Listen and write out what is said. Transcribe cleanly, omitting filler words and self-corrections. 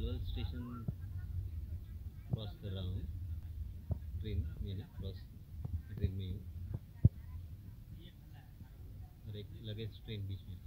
Palwal station cross कर रहा हूँ। ट्रेन यानी क्रॉस ट्रेन में हूँ और एक लगेज ट्रेन बीच में।